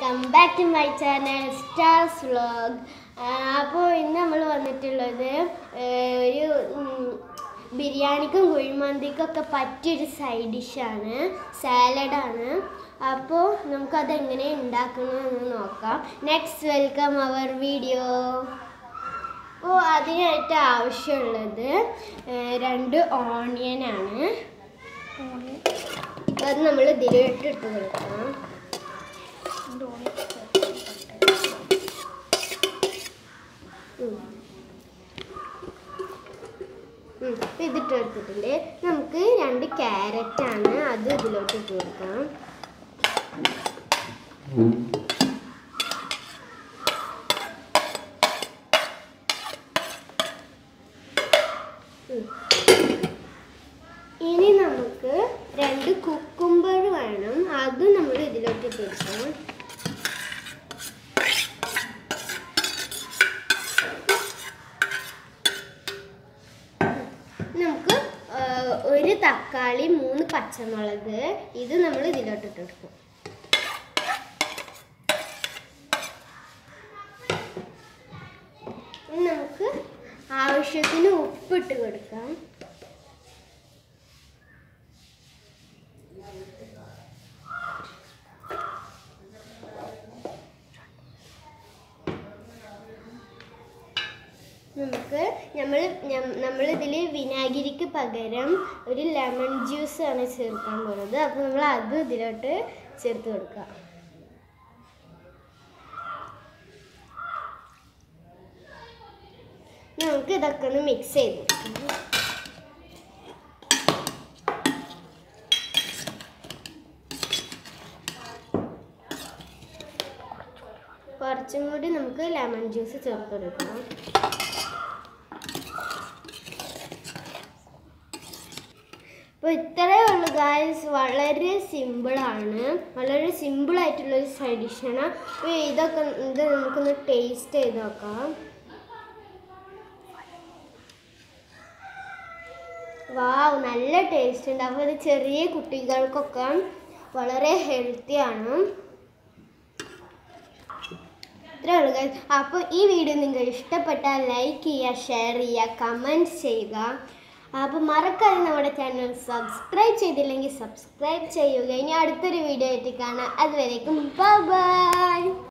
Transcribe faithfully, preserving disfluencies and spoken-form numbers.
Welcome back to my channel stars vlog. അപ്പോൾ ഇന്ന് നമ്മൾ വന്നിട്ടുള്ളത് ഒരു ബിരിയാണിക്കും കുഴിമന്തിക്കൊക്കെ പറ്റിയൊരു സൈഡ് ഡിഷാണ്, സാലഡാണ്. അപ്പോൾ നമുക്കതെങ്ങനെ ഉണ്ടാക്കണമെന്ന് നോക്കാം. Next welcome our video. അപ്പോൾ അതിനായിട്ട് ആവശ്യമുള്ളത് രണ്ട് ഓണിയനാണ്. അത് നമ്മൾ ഇതിലോട്ട് ഇട്ട് കൊടുക്കണം. ഇതിട്ട് എടുത്തിട്ടുണ്ട്. നമുക്ക് രണ്ട് ക്യാരറ്റാണ്, അത് ഇതിലോട്ട് ഇട്ട് കൊടുക്കാം. ഇനി നമുക്ക് രണ്ട് കുക്കുംബർ വേണം, അതും നമ്മൾ ഇതിലോട്ട് ഇട്ട് കൊടുക്കണം. നമുക്ക് ഒരു തക്കാളി, മൂന്ന് പച്ചമുളക്, ഇത് നമ്മൾ ഇതിലോട്ട് ഇട്ട് കൊടുക്കും. നമുക്ക് ആവശ്യത്തിന് ഉപ്പിട്ട് കൊടുക്കാം. നമുക്ക് നമ്മൾ നമ്മൾ ഇതിൽ വിനാഗിരിക്ക് പകരം ഒരു ലെമൺ ജ്യൂസ് ആണ് ചേർക്കാൻ പോകുന്നത്. അപ്പോൾ നമ്മൾ അത് ഇതിലോട്ട് ചേർത്ത് കൊടുക്കാം. നമുക്ക് ഇതൊക്കെ ഒന്ന് മിക്സ് ചെയ്ത് കൊടുക്കാം. കുറച്ചും കൂടി നമുക്ക് ലെമൺ ജ്യൂസ് ചേർത്ത് കൊടുക്കണം. അപ്പോൾ ഇത്രയേ ഉള്ളൂ ഗായ്സ്. വളരെ സിമ്പിളാണ്, വളരെ സിമ്പിളായിട്ടുള്ളൊരു സൈഡ് ഡിഷാണ്. അപ്പോൾ ഇതൊക്കെ ഇത് നമുക്കൊന്ന് ടേസ്റ്റ് ചെയ്ത് നോക്കാം. വാവ്, നല്ല ടേസ്റ്റ് ഉണ്ട്. അപ്പോൾ ഇത് ചെറിയ കുട്ടികൾക്കൊക്കെ വളരെ ഹെൽത്തിയാണ്. ഇത്രയേ ഉള്ളൂ ഗായ്സ്. അപ്പോൾ ഈ വീഡിയോ നിങ്ങൾക്ക് ഇഷ്ടപ്പെട്ടാൽ ലൈക്ക് ചെയ്യുക, ഷെയർ ചെയ്യുക, കമൻറ്റ് ചെയ്യുക. അപ്പോൾ മറക്കാതെ നമ്മുടെ ചാനൽ സബ്സ്ക്രൈബ് ചെയ്തില്ലെങ്കിൽ സബ്സ്ക്രൈബ് ചെയ്യുക. ഇനി അടുത്തൊരു വീഡിയോ ആയിട്ട് കാണാം. അതുവരേക്കും ബൈ ബൈ.